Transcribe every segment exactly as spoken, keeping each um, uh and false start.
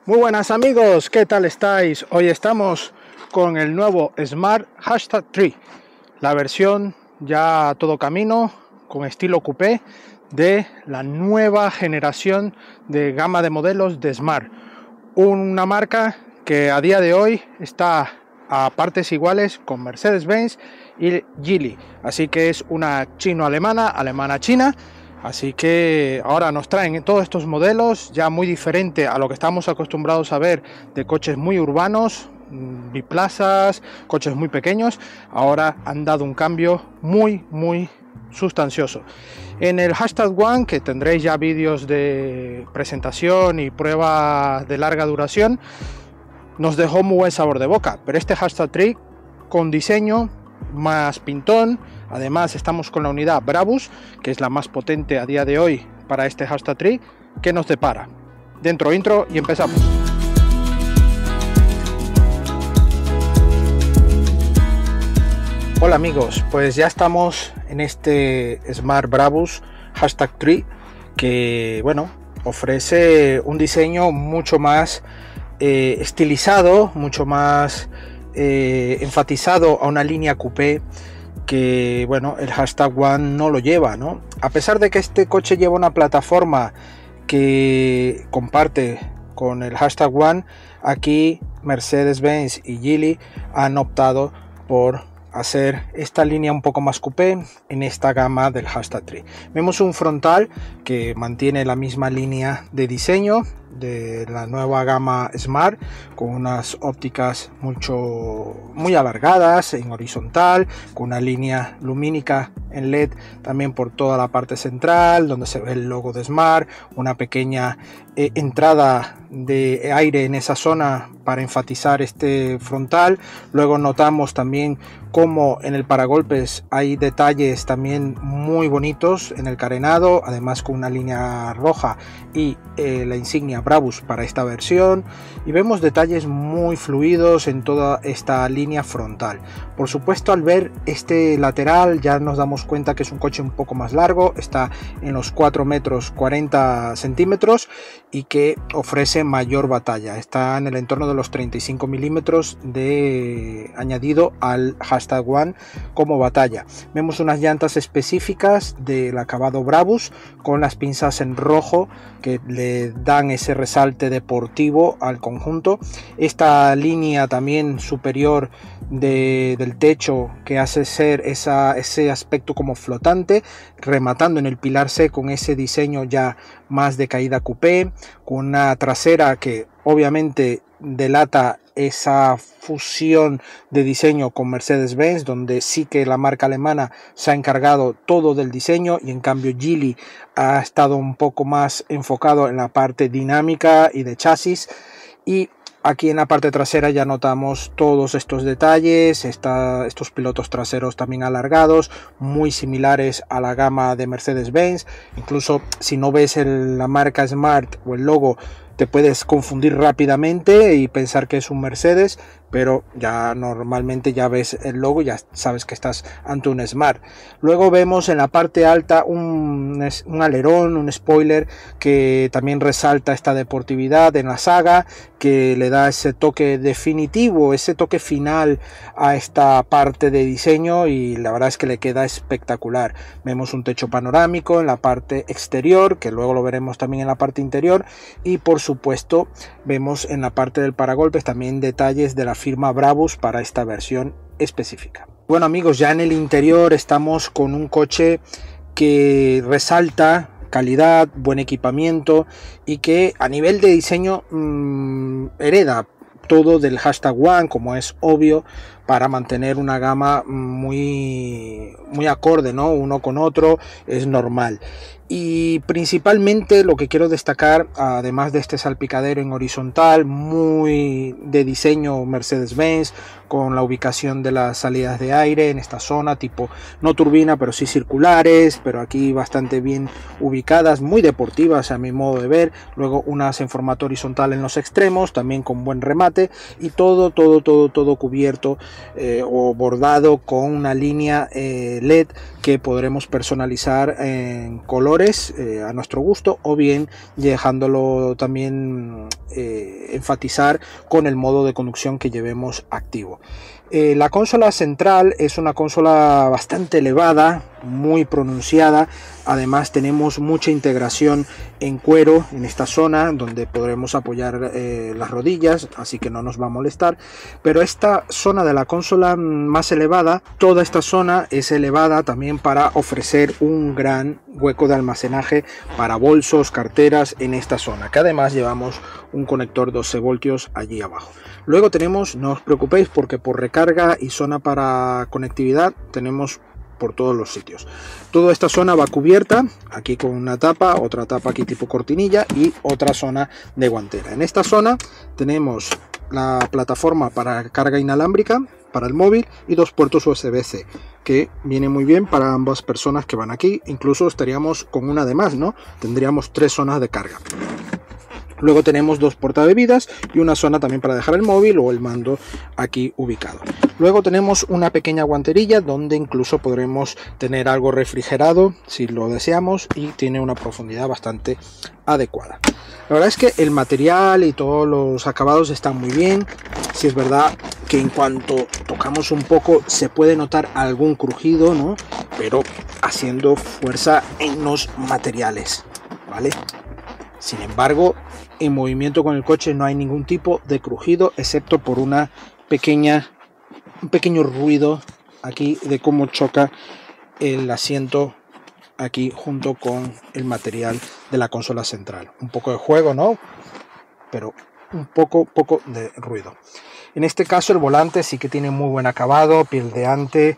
Muy buenas amigos, ¿qué tal estáis? Hoy estamos con el nuevo Smart Hashtag tres, la versión ya a todo camino con estilo coupé de la nueva generación de gama de modelos de Smart, una marca que a día de hoy está a partes iguales con Mercedes-Benz y Geely, así que es una chino-alemana, alemana-china. Así que ahora nos traen todos estos modelos ya muy diferente a lo que estamos acostumbrados a ver de coches muy urbanos, biplazas, coches muy pequeños. Ahora han dado un cambio muy muy sustancioso. En el Hashtag One, que tendréis ya vídeos de presentación y pruebas de larga duración, nos dejó muy buen sabor de boca, pero este Hashtag tres con diseño más pintón. Además estamos con la unidad Brabus, que es la más potente a día de hoy para este Hashtag tres, que nos depara. Dentro intro y empezamos. Hola amigos, pues ya estamos en este Smart Brabus Hashtag tres, que bueno, ofrece un diseño mucho más eh, estilizado, mucho más eh, enfatizado a una línea coupé, que bueno, el Hashtag One no lo lleva, ¿no? A pesar de que este coche lleva una plataforma que comparte con el Hashtag One, aquí Mercedes-Benz y Geely han optado por hacer esta línea un poco más coupé en esta gama del Hashtag tres. Vemos un frontal que mantiene la misma línea de diseño de la nueva gama Smart, con unas ópticas mucho muy alargadas en horizontal, con una línea lumínica en L E D también por toda la parte central donde se ve el logo de Smart, una pequeña eh, entrada de aire en esa zona para enfatizar este frontal. Luego notamos también como en el paragolpes hay detalles también muy bonitos en el carenado, además con una línea roja y eh, la insignia Brabus para esta versión, y vemos detalles muy fluidos en toda esta línea frontal. Por supuesto, al ver este lateral ya nos damos cuenta que es un coche un poco más largo, está en los cuatro metros cuarenta centímetros y que ofrece mayor batalla, está en el entorno de los treinta y cinco milímetros de añadido al Hashtag One como batalla. Vemos unas llantas específicas del acabado Brabus con las pinzas en rojo que le dan ese resalte deportivo al conjunto. Esta línea también superior de, del techo que hace ser esa, ese aspecto como flotante, rematando en el pilar C con ese diseño ya más de caída coupé, con una trasera que obviamente delata esa fusión de diseño con Mercedes-Benz, donde sí que la marca alemana se ha encargado todo del diseño y en cambio Geely ha estado un poco más enfocado en la parte dinámica y de chasis. Y aquí en la parte trasera ya notamos todos estos detalles, esta, estos pilotos traseros también alargados, muy similares a la gama de Mercedes-Benz. Incluso si no ves el, la marca Smart o el logo, te puedes confundir rápidamente y pensar que es un Mercedes, pero ya normalmente ya ves el logo y ya sabes que estás ante un Smart. Luego vemos en la parte alta un, un alerón, un spoiler que también resalta esta deportividad en la saga, que le da ese toque definitivo, ese toque final a esta parte de diseño, y la verdad es que le queda espectacular. Vemos un techo panorámico en la parte exterior, que luego lo veremos también en la parte interior, y por supuesto vemos en la parte del paragolpes también detalles de la firma Brabus para esta versión específica. Bueno amigos, ya en el interior estamos con un coche que resalta calidad, buen equipamiento y que a nivel de diseño mmm, hereda todo del Hashtag One, como es obvio, para mantener una gama muy muy acorde, ¿no? Uno con otro, es normal. Y principalmente lo que quiero destacar, además de este salpicadero en horizontal muy de diseño Mercedes-Benz, con la ubicación de las salidas de aire en esta zona, tipo no turbina pero sí circulares, pero aquí bastante bien ubicadas, muy deportivas a mi modo de ver. Luego unas en formato horizontal en los extremos, también con buen remate, y todo todo todo todo cubierto eh, o bordado con una línea eh, L E D que podremos personalizar en colores eh, a nuestro gusto, o bien dejándolo también eh, enfatizar con el modo de conducción que llevemos activo. Eh, la consola central es una consola bastante elevada, muy pronunciada. Además tenemos mucha integración en cuero en esta zona donde podremos apoyar eh, las rodillas, así que no nos va a molestar. Pero esta zona de la consola más elevada, toda esta zona es elevada también para ofrecer un gran hueco de almacenaje para bolsos, carteras en esta zona, que además llevamos un conector doce voltios allí abajo. Luego tenemos, no os preocupéis porque por recarga y zona para conectividad tenemos por todos los sitios. Toda esta zona va cubierta aquí con una tapa, otra tapa aquí tipo cortinilla y otra zona de guantera. En esta zona tenemos la plataforma para carga inalámbrica para el móvil y dos puertos U S B C, que viene muy bien para ambas personas que van aquí. Incluso estaríamos con una de más, ¿no? Tendríamos tres zonas de carga. Luego tenemos dos portabebidas y una zona también para dejar el móvil o el mando aquí ubicado. Luego tenemos una pequeña guanterilla donde incluso podremos tener algo refrigerado si lo deseamos, y tiene una profundidad bastante adecuada. La verdad es que el material y todos los acabados están muy bien. Si es verdad que en cuanto tocamos un poco se puede notar algún crujido, ¿no? Pero haciendo fuerza en los materiales, ¿vale? Sin embargo, en movimiento con el coche no hay ningún tipo de crujido, excepto por una pequeña, un pequeño ruido aquí de cómo choca el asiento aquí junto con el material de la consola central. Un poco de juego, ¿no? Pero un poco, poco de ruido. En este caso el volante sí que tiene muy buen acabado, piel de ante,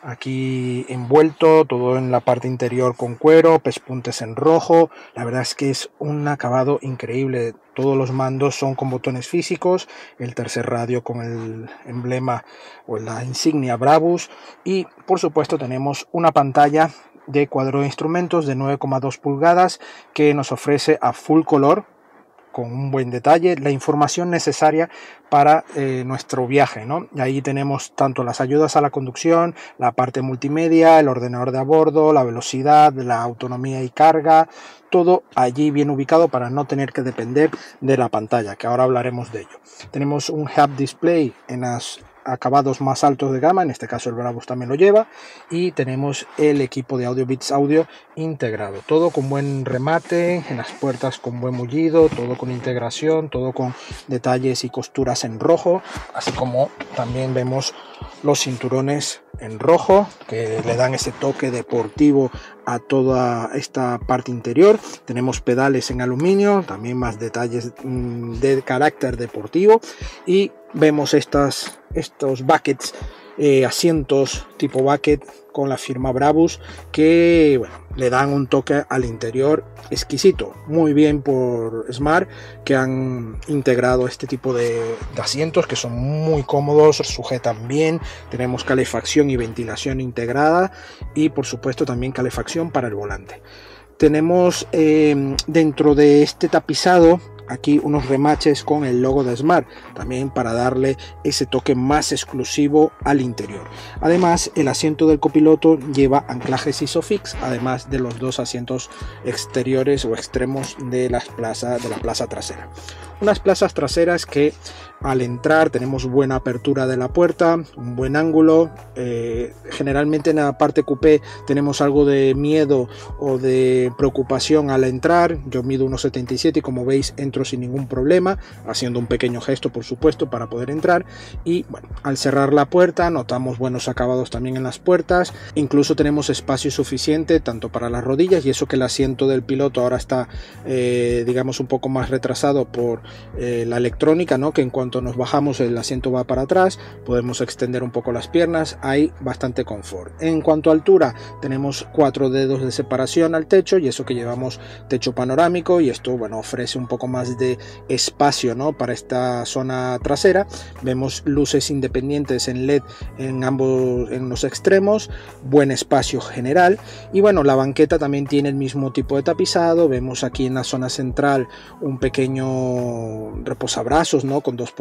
aquí envuelto, todo en la parte interior con cuero, pespuntes en rojo. La verdad es que es un acabado increíble. Todos los mandos son con botones físicos, el tercer radio con el emblema o la insignia Brabus, y por supuesto tenemos una pantalla de cuadro de instrumentos de nueve coma dos pulgadas que nos ofrece a full color, con un buen detalle, la información necesaria para eh, nuestro viaje, ¿no? Y ahí tenemos tanto las ayudas a la conducción, la parte multimedia, el ordenador de a bordo, la velocidad, la autonomía y carga, todo allí bien ubicado para no tener que depender de la pantalla, que ahora hablaremos de ello. Tenemos un Head-Up Display en las acabados más altos de gama, en este caso el Brabus también lo lleva, y tenemos el equipo de audio Beats Audio integrado, todo con buen remate, en las puertas con buen mullido, todo con integración, todo con detalles y costuras en rojo, así como también vemos los cinturones en rojo que le dan ese toque deportivo a toda esta parte interior. Tenemos pedales en aluminio, también más detalles mmm, de carácter deportivo, y vemos estas, estos buckets, eh, asientos tipo bucket con la firma Brabus, que bueno, le dan un toque al interior exquisito. Muy bien por Smart, que han integrado este tipo de, de asientos que son muy cómodos, sujetan bien. Tenemos calefacción y ventilación integrada, y por supuesto también calefacción para el volante. Tenemos eh, dentro de este tapizado aquí unos remaches con el logo de Smart, también para darle ese toque más exclusivo al interior. Además, el asiento del copiloto lleva anclajes Isofix, además de los dos asientos exteriores o extremos de las plazas de la plaza trasera. Unas plazas traseras que al entrar tenemos buena apertura de la puerta, un buen ángulo. Eh, generalmente en la parte coupé tenemos algo de miedo o de preocupación al entrar. Yo mido uno setenta y siete y como veis entro sin ningún problema, haciendo un pequeño gesto por supuesto para poder entrar. Y bueno, al cerrar la puerta notamos buenos acabados también en las puertas. Incluso tenemos espacio suficiente tanto para las rodillas, y eso que el asiento del piloto ahora está eh, digamos un poco más retrasado por eh, la electrónica, ¿no? Que en cuanto nos bajamos el asiento va para atrás, podemos extender un poco las piernas, hay bastante confort. En cuanto a altura, tenemos cuatro dedos de separación al techo, y eso que llevamos techo panorámico, y esto bueno ofrece un poco más de espacio, ¿no? Para esta zona trasera. Vemos luces independientes en L E D en ambos en los extremos, buen espacio general, y bueno, la banqueta también tiene el mismo tipo de tapizado. Vemos aquí en la zona central un pequeño reposabrazos, ¿no? Con dos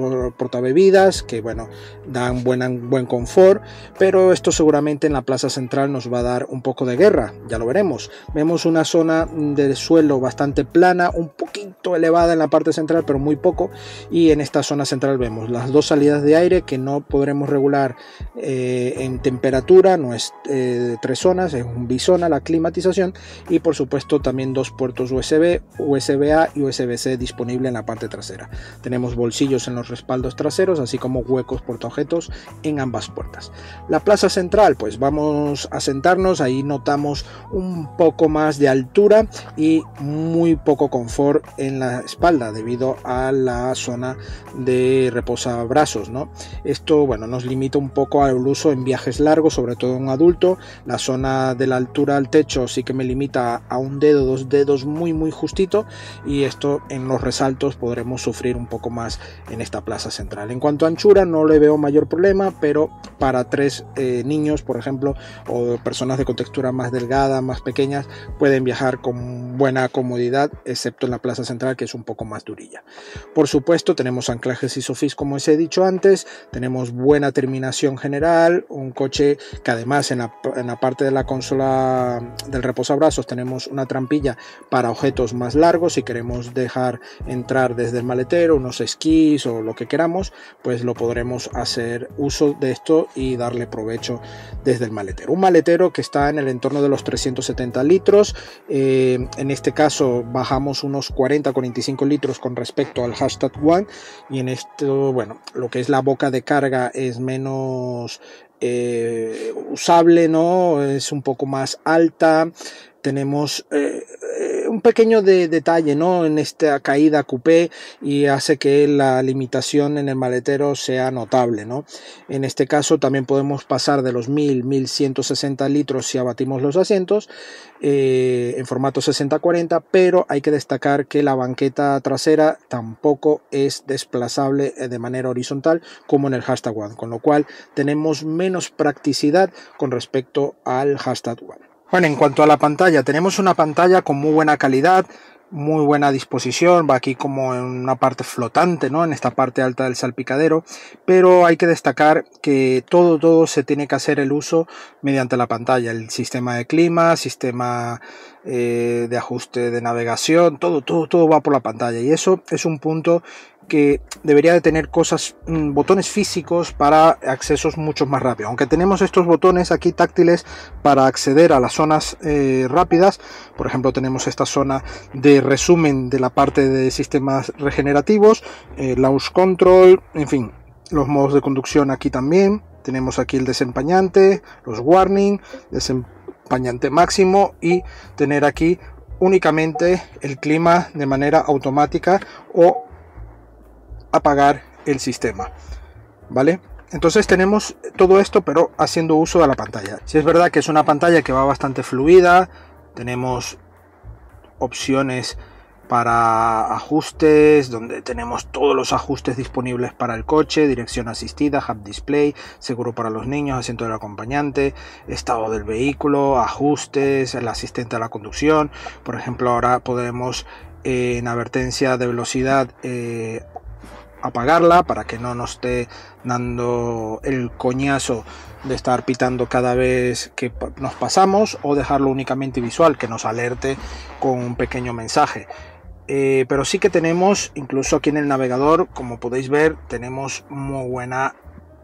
portabebidas que bueno, dan buen, buen confort, pero esto seguramente en la plaza central nos va a dar un poco de guerra, ya lo veremos. Vemos una zona de suelo bastante plana, un poquito elevada en la parte central, pero muy poco, y en esta zona central vemos las dos salidas de aire que no podremos regular eh, en temperatura, no es eh, de tres zonas, es un bizona la climatización, y por supuesto también dos puertos U S B, U S B A y U S B C disponible en la parte trasera. Tenemos bolsillos en los respaldos traseros, así como huecos portaobjetos en ambas puertas. La plaza central, pues vamos a sentarnos, ahí notamos un poco más de altura y muy poco confort en la espalda debido a la zona de reposabrazos, ¿no? Esto bueno, nos limita un poco al uso en viajes largos, sobre todo un adulto. La zona de la altura al techo sí que me limita a un dedo, dos dedos muy muy justito, y esto en los resaltos podremos sufrir un poco más en esta plaza central. En cuanto a anchura no le veo mayor problema, pero para tres eh, niños por ejemplo, o personas de contextura más delgada, más pequeñas, pueden viajar con buena comodidad, excepto en la plaza central que es un poco más durilla. Por supuesto tenemos anclajes Isofix como os he dicho antes, tenemos buena terminación general, un coche que además en la, en la parte de la consola del reposabrazos tenemos una trampilla para objetos más largos. Si queremos dejar entrar desde el maletero unos esquís o lo que queramos, pues lo podremos hacer uso de esto y darle provecho desde el maletero. Un maletero que está en el entorno de los trescientos setenta litros, eh, en este caso bajamos unos cuarenta a cuarenta y cinco litros con respecto al Hashtag One, y en esto bueno, lo que es la boca de carga es menos eh, usable, ¿no? Es un poco más alta. Tenemos eh, un pequeño de, detalle, ¿no? En esta caída coupé, y hace que la limitación en el maletero sea notable, ¿no? En este caso también podemos pasar de los mil, mil ciento sesenta litros si abatimos los asientos eh, en formato sesenta cuarenta, pero hay que destacar que la banqueta trasera tampoco es desplazable de manera horizontal como en el Hashtag One, con lo cual tenemos menos practicidad con respecto al Hashtag One. Bueno, en cuanto a la pantalla, tenemos una pantalla con muy buena calidad, muy buena disposición, va aquí como en una parte flotante, ¿no? En esta parte alta del salpicadero, pero hay que destacar que todo, todo se tiene que hacer el uso mediante la pantalla, el sistema de clima, sistema eh, de ajuste de navegación, todo, todo, todo va por la pantalla, y eso es un punto que debería de tener cosas, botones físicos para accesos mucho más rápidos. Aunque tenemos estos botones aquí táctiles para acceder a las zonas eh, rápidas, por ejemplo tenemos esta zona de resumen de la parte de sistemas regenerativos, eh, launch control, en fin, los modos de conducción aquí también. Tenemos aquí el desempañante, los warning, desempañante máximo, y tener aquí únicamente el clima de manera automática o apagar el sistema, ¿vale? Entonces tenemos todo esto, pero haciendo uso de la pantalla. Si es verdad que es una pantalla que va bastante fluida, tenemos opciones para ajustes, donde tenemos todos los ajustes disponibles para el coche, dirección asistida, Hub Display, seguro para los niños, asiento del acompañante, estado del vehículo, ajustes, el asistente a la conducción. Por ejemplo, ahora podemos eh, en advertencia de velocidad eh, apagarla para que no nos esté dando el coñazo de estar pitando cada vez que nos pasamos, o dejarlo únicamente visual, que nos alerte con un pequeño mensaje. Eh, pero sí que tenemos, incluso aquí en el navegador, como podéis ver, tenemos muy buena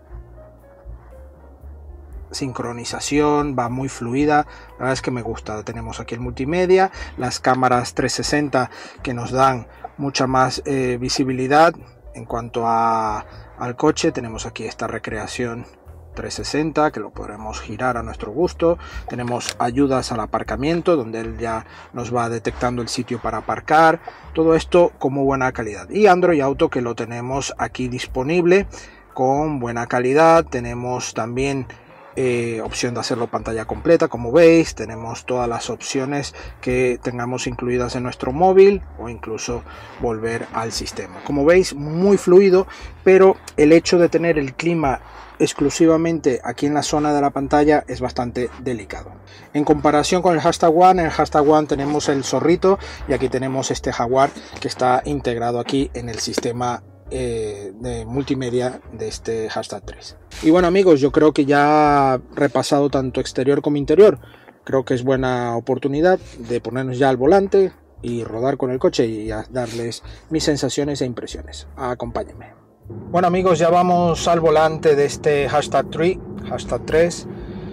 sincronización, va muy fluida, la verdad es que me gusta. Tenemos aquí el multimedia, las cámaras trescientos sesenta que nos dan mucha más eh, visibilidad. En cuanto a, al coche, tenemos aquí esta recreación trescientos sesenta que lo podremos girar a nuestro gusto. Tenemos ayudas al aparcamiento, donde él ya nos va detectando el sitio para aparcar. Todo esto con muy buena calidad. Y Android Auto, que lo tenemos aquí disponible con buena calidad. Tenemos también Eh, opción de hacerlo pantalla completa, como veis. Tenemos todas las opciones que tengamos incluidas en nuestro móvil, o incluso volver al sistema. Como veis, muy fluido, pero el hecho de tener el clima exclusivamente aquí en la zona de la pantalla es bastante delicado. En comparación con el Hashtag One, en el Hashtag One tenemos el zorrito, y aquí tenemos este Jaguar que está integrado aquí en el sistema eh, de multimedia de este Hashtag tres. Y bueno amigos, yo creo que ya he repasado tanto exterior como interior. Creo que es buena oportunidad de ponernos ya al volante y rodar con el coche y a darles mis sensaciones e impresiones. Acompáñenme. Bueno amigos, ya vamos al volante de este Hashtag tres, Hashtag tres,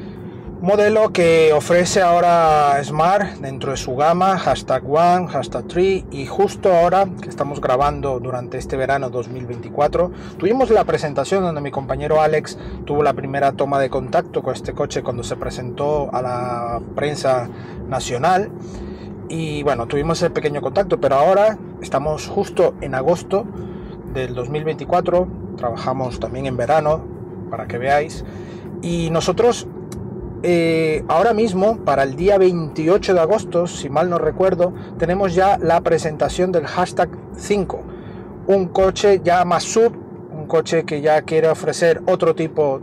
modelo que ofrece ahora Smart dentro de su gama Hashtag uno, Hashtag tres, y justo ahora que estamos grabando durante este verano dos mil veinticuatro tuvimos la presentación donde mi compañero Alex tuvo la primera toma de contacto con este coche cuando se presentó a la prensa nacional. Y bueno, tuvimos ese pequeño contacto, pero ahora estamos justo en agosto del dos mil veinticuatro, trabajamos también en verano, para que veáis, y nosotros eh, ahora mismo, para el día veintiocho de agosto, si mal no recuerdo, tenemos ya la presentación del Hashtag cinco, un coche ya más sub, un coche que ya quiere ofrecer otro tipo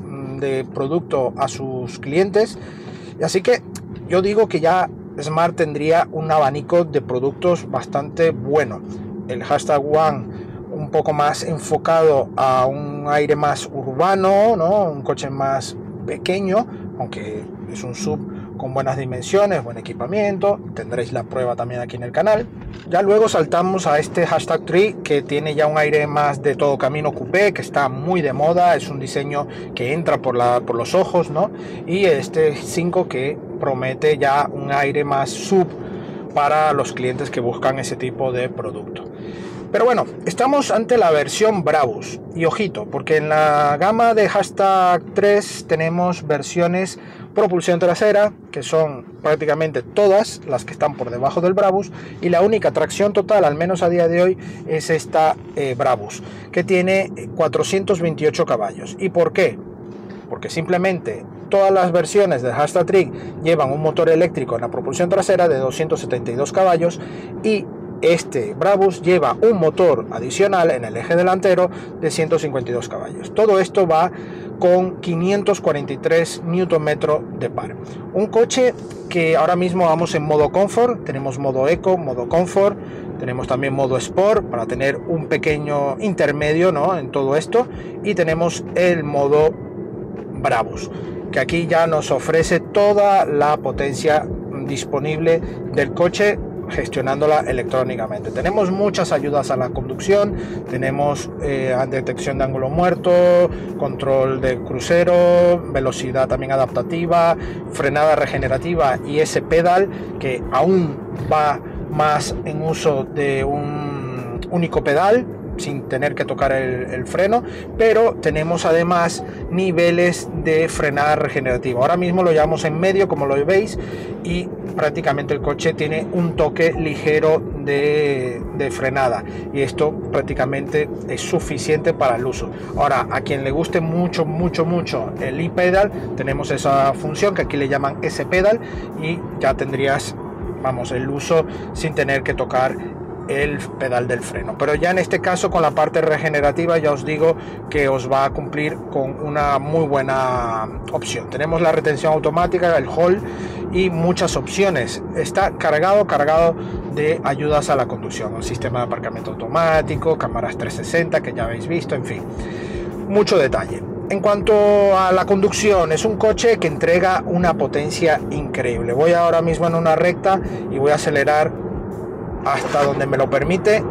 de producto a sus clientes, y así que yo digo que ya Smart tendría un abanico de productos bastante bueno. El Hashtag uno un poco más enfocado a un aire más urbano, ¿no? Un coche más pequeño, aunque es un sub con buenas dimensiones, buen equipamiento. Tendréis la prueba también aquí en el canal. Ya luego saltamos a este Hashtag tres, que tiene ya un aire más de todo camino coupé, que está muy de moda, es un diseño que entra por, la, por los ojos, ¿no? Y este cinco que promete ya un aire más sub para los clientes que buscan ese tipo de producto. Pero bueno, estamos ante la versión Brabus, y ojito, porque en la gama de Hashtag tres tenemos versiones propulsión trasera, que son prácticamente todas las que están por debajo del Brabus, y la única tracción total, al menos a día de hoy, es esta eh, Brabus, que tiene cuatrocientos veintiocho caballos. ¿Y por qué? Porque simplemente todas las versiones de Hashtag tres llevan un motor eléctrico en la propulsión trasera de doscientos setenta y dos caballos, y este Brabus lleva un motor adicional en el eje delantero de ciento cincuenta y dos caballos. Todo esto va con quinientos cuarenta y tres newton metros de par. Un coche que ahora mismo vamos en modo Comfort, tenemos modo Eco, modo Comfort, tenemos también modo Sport para tener un pequeño intermedio, ¿no?, en todo esto, y tenemos el modo Brabus, que aquí ya nos ofrece toda la potencia disponible del coche, gestionándola electrónicamente. Tenemos muchas ayudas a la conducción, tenemos eh, detección de ángulo muerto, control de crucero, velocidad también adaptativa, frenada regenerativa y ese pedal que aún va más en uso de un único pedal sin tener que tocar el, el freno, pero tenemos además niveles de frenada regenerativa. Ahora mismo lo llevamos en medio, como lo veis, y prácticamente el coche tiene un toque ligero de, de frenada, y esto prácticamente es suficiente para el uso. Ahora, a quien le guste mucho mucho mucho el e-pedal, tenemos esa función que aquí le llaman S-pedal, y ya tendrías, vamos, el uso sin tener que tocar el pedal del freno. Pero ya en este caso, con la parte regenerativa, ya os digo que os va a cumplir con una muy buena opción. Tenemos la retención automática, el Hall y muchas opciones. Está cargado, cargado de ayudas a la conducción, un sistema de aparcamiento automático, cámaras trescientos sesenta que ya habéis visto, en fin, mucho detalle. En cuanto a la conducción, es un coche que entrega una potencia increíble. Voy ahora mismo en una recta y voy a acelerar hasta donde me lo permite.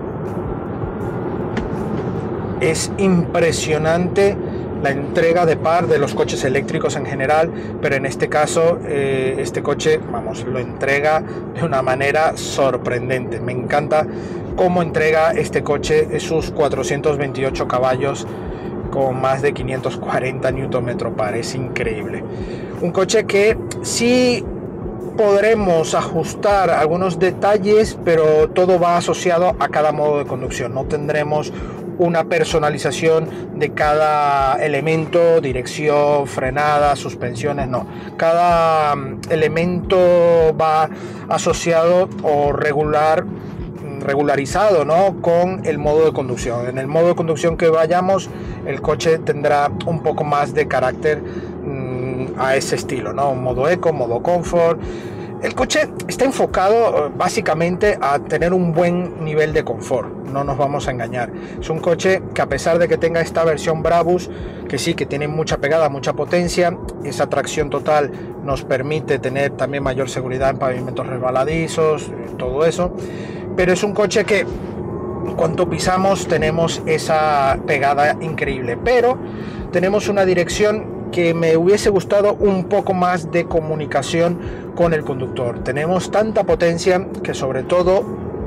Es impresionante la entrega de par de los coches eléctricos en general, pero en este caso eh, este coche, vamos, lo entrega de una manera sorprendente. Me encanta cómo entrega este coche sus cuatrocientos veintiocho caballos con más de quinientos cuarenta newton metros par. Es increíble. Un coche que sí podremos ajustar algunos detalles, pero todo va asociado a cada modo de conducción. No tendremos una personalización de cada elemento, dirección, frenada, suspensiones, no. Cada elemento va asociado o regular regularizado, ¿no?, con el modo de conducción. En el modo de conducción que vayamos, el coche tendrá un poco más de carácter a ese estilo, ¿no? Modo Eco, modo Comfort, El coche está enfocado básicamente a tener un buen nivel de confort, no nos vamos a engañar. Es un coche que, a pesar de que tenga esta versión Brabus, que sí que tiene mucha pegada, mucha potencia, esa tracción total nos permite tener también mayor seguridad en pavimentos resbaladizos, todo eso, pero es un coche que cuando pisamos tenemos esa pegada increíble, pero tenemos una dirección que me hubiese gustado un poco más de comunicación con el conductor. Tenemos tanta potencia que, sobre todo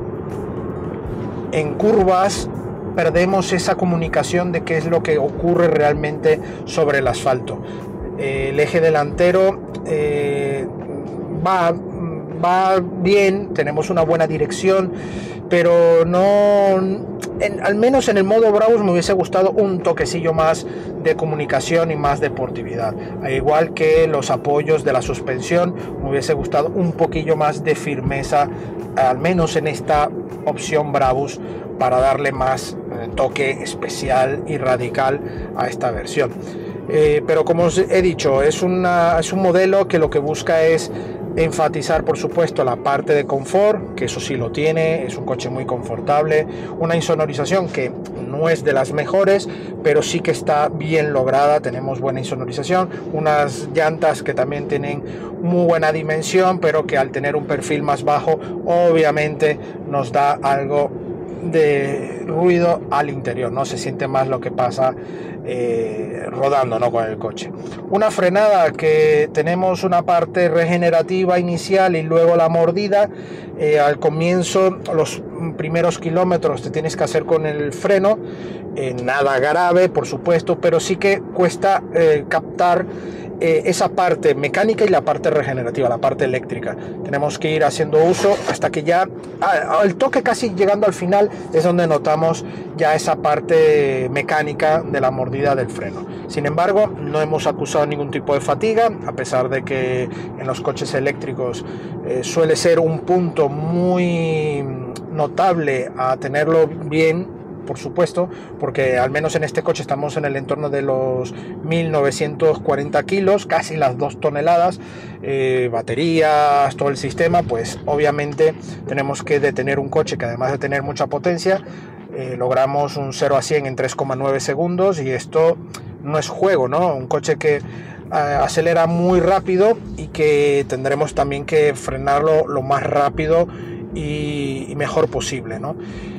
en curvas, perdemos esa comunicación de qué es lo que ocurre realmente sobre el asfalto. Eh, el eje delantero eh, va, va bien, tenemos una buena dirección, pero no, en, al menos en el modo Brabus me hubiese gustado un toquecillo más de comunicación y más deportividad, al igual que los apoyos de la suspensión. Me hubiese gustado un poquillo más de firmeza, al menos en esta opción Brabus, para darle más eh, toque especial y radical a esta versión. Eh, pero como os he dicho, es, una, es un modelo que lo que busca es enfatizar, por supuesto, la parte de confort, que eso sí lo tiene, es un coche muy confortable, una insonorización que no es de las mejores, pero sí que está bien lograda, tenemos buena insonorización, unas llantas que también tienen muy buena dimensión, pero que al tener un perfil más bajo, obviamente nos da algo de ruido al interior, no se siente más lo que pasa eh, rodando, ¿no?, con el coche. Una frenada que tenemos una parte regenerativa inicial y luego la mordida. Eh, al comienzo, los primeros kilómetros te tienes que hacer con el freno, eh, nada grave, por supuesto, pero sí que cuesta eh, captar Eh, esa parte mecánica y la parte regenerativa, la parte eléctrica. Tenemos que ir haciendo uso hasta que ya al toque, casi llegando al final, es donde notamos ya esa parte mecánica de la mordida del freno. Sin embargo, no hemos acusado ningún tipo de fatiga, a pesar de que en los coches eléctricos eh, suele ser un punto muy notable a tenerlo bien, por supuesto, porque al menos en este coche estamos en el entorno de los mil novecientos cuarenta kilos, casi las dos toneladas, eh, baterías, todo el sistema. Pues obviamente tenemos que detener un coche que, además de tener mucha potencia, eh, logramos un cero a cien en tres coma nueve segundos, y esto no es juego, ¿no? Un coche que eh, acelera muy rápido y que tendremos también que frenarlo lo más rápido y, y mejor posible, ¿no?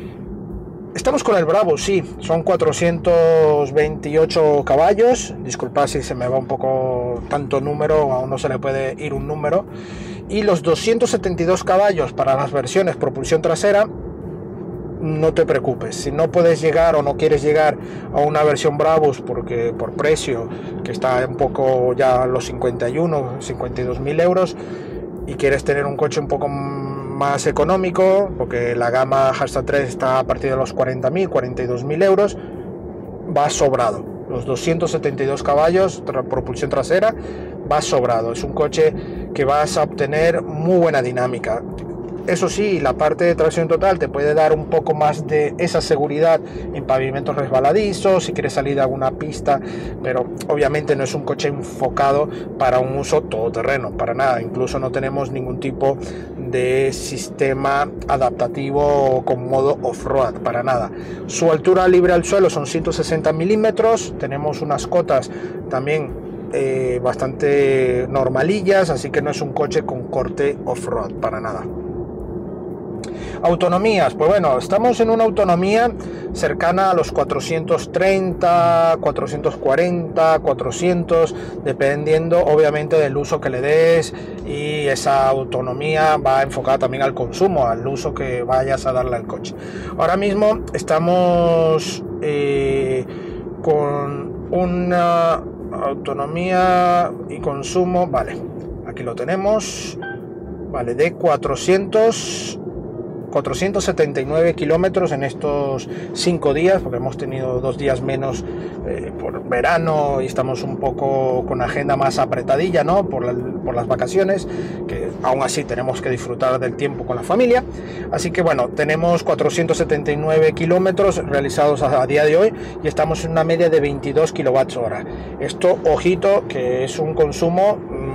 Estamos con el Brabus, sí, son cuatrocientos veintiocho caballos, disculpad si se me va un poco tanto número, aún no se le puede ir un número, y los doscientos setenta y dos caballos para las versiones propulsión trasera. No te preocupes, si no puedes llegar o no quieres llegar a una versión Brabus porque por precio, que está un poco ya a los cincuenta y uno, cincuenta y dos mil euros, y quieres tener un coche un poco más económico, porque la gama Hashtag tres está a partir de los cuarenta mil, cuarenta y dos mil euros, va sobrado. Los doscientos setenta y dos caballos, tra- propulsión trasera, va sobrado. Es un coche que vas a obtener muy buena dinámica. Eso sí, la parte de tracción total te puede dar un poco más de esa seguridad en pavimentos resbaladizos, si quieres salir de alguna pista, pero obviamente no es un coche enfocado para un uso todoterreno, para nada. Incluso no tenemos ningún tipo de sistema adaptativo con modo off-road, para nada. Su altura libre al suelo son ciento sesenta milímetros, tenemos unas cotas también eh, bastante normalillas, así que no es un coche con corte off-road, para nada. Autonomías, pues bueno, estamos en una autonomía cercana a los cuatrocientos treinta, cuatrocientos cuarenta, cuatrocientos, dependiendo obviamente del uso que le des, y esa autonomía va enfocada también al consumo, al uso que vayas a darle al coche. Ahora mismo estamos eh, con una autonomía y consumo, vale, aquí lo tenemos, vale, de cuatrocientos setenta y nueve kilómetros en estos cinco días, porque hemos tenido dos días menos eh, por verano y estamos un poco con agenda más apretadilla, ¿no?, por, la, por las vacaciones, que aún así tenemos que disfrutar del tiempo con la familia. Así que bueno, tenemos cuatrocientos setenta y nueve kilómetros realizados a, a día de hoy, y estamos en una media de veintidós kilovatios hora. Esto, ojito, que es un consumo mmm,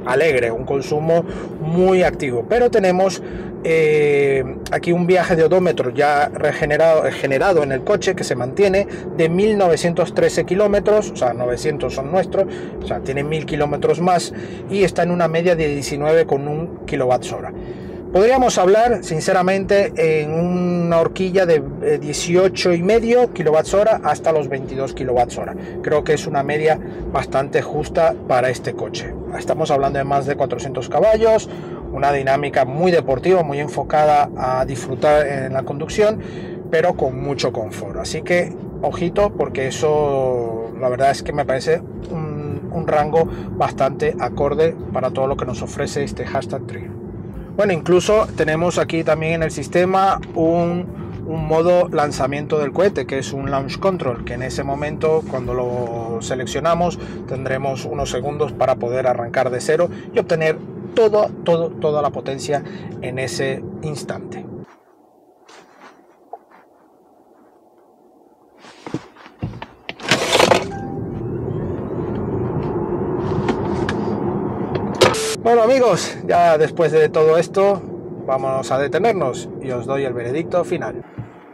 alegre, un consumo muy activo. Pero tenemos eh, aquí un viaje de odómetro ya regenerado, generado en el coche, que se mantiene de mil novecientos trece kilómetros, o sea, novecientos son nuestros, o sea, tiene mil kilómetros más, y está en una media de diecinueve coma uno kilovatios hora. Podríamos hablar sinceramente en una horquilla de dieciocho y medio kilovatios hora hasta los veintidós kilovatios hora. Creo que es una media bastante justa para este coche. Estamos hablando de más de cuatrocientos caballos, una dinámica muy deportiva, muy enfocada a disfrutar en la conducción, pero con mucho confort. Así que ojito, porque eso la verdad es que me parece un, un rango bastante acorde para todo lo que nos ofrece este Hashtag Tri. Bueno, incluso tenemos aquí también en el sistema un, un modo lanzamiento del cohete, que es un launch control, que en ese momento, cuando lo seleccionamos, tendremos unos segundos para poder arrancar de cero y obtener todo, todo, toda la potencia en ese instante. Bueno amigos, ya después de todo esto vamos a detenernos y os doy el veredicto final.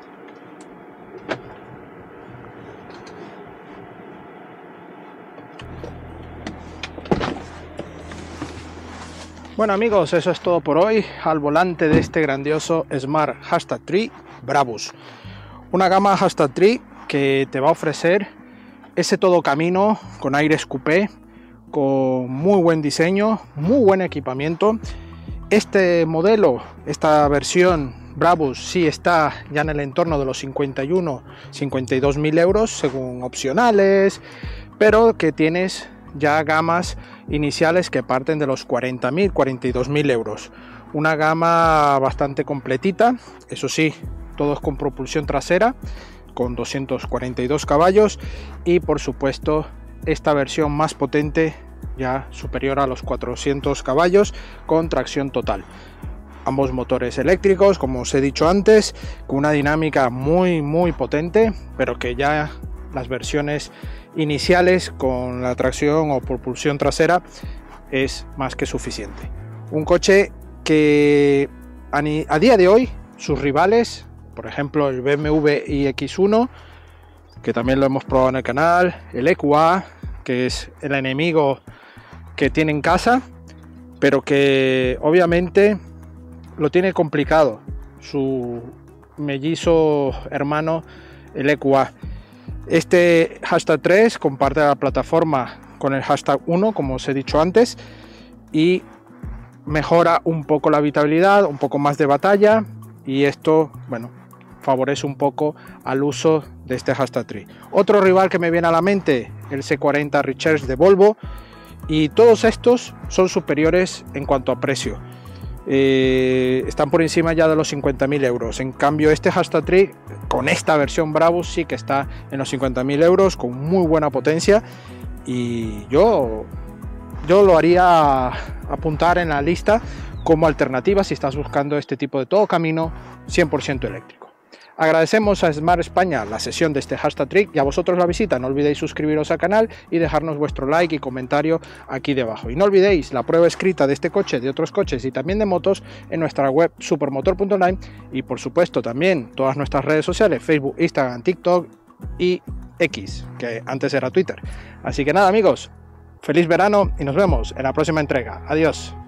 Bueno amigos, eso es todo por hoy al volante de este grandioso Smart Hashtag Tri Brabus. Una gama Hashtag Tri que te va a ofrecer ese todo camino con aires coupé, con muy buen diseño, muy buen equipamiento. Este modelo, esta versión Brabus, sí está ya en el entorno de los cincuenta y uno, cincuenta y dos mil euros según opcionales, pero que tienes ya gamas iniciales que parten de los cuarenta mil, cuarenta y dos mil euros. Una gama bastante completita, eso sí, todos con propulsión trasera, con doscientos cuarenta y dos caballos, y por supuesto esta versión más potente, ya superior a los cuatrocientos caballos, con tracción total. Ambos motores eléctricos, como os he dicho antes, con una dinámica muy muy potente, pero que ya las versiones iniciales con la tracción o propulsión trasera es más que suficiente. Un coche que a día de hoy sus rivales, por ejemplo el B M W i X uno, que también lo hemos probado en el canal, el E Q A, que es el enemigo que tiene en casa, pero que obviamente lo tiene complicado su mellizo hermano, el E Q A. Este Hashtag tres comparte la plataforma con el Hashtag uno, como os he dicho antes, y mejora un poco la habitabilidad, un poco más de batalla, y esto, bueno, favorece un poco al uso de este Hashtag Tri. Otro rival que me viene a la mente, el C cuarenta Recharge de Volvo, y todos estos son superiores en cuanto a precio. Eh, están por encima ya de los cincuenta mil euros. En cambio este Hashtag Tri con esta versión Brabus sí que está en los cincuenta mil euros, con muy buena potencia, y yo, yo lo haría apuntar en la lista como alternativa si estás buscando este tipo de todo camino cien por ciento eléctrico. Agradecemos a Smart España la sesión de este Hashtag Tri y a vosotros la visita. No olvidéis suscribiros al canal y dejarnos vuestro like y comentario aquí debajo. Y no olvidéis la prueba escrita de este coche, de otros coches y también de motos en nuestra web supermotor punto online, y por supuesto también todas nuestras redes sociales, Facebook, Instagram, TikTok y X, que antes era Twitter. Así que nada amigos, feliz verano y nos vemos en la próxima entrega. Adiós.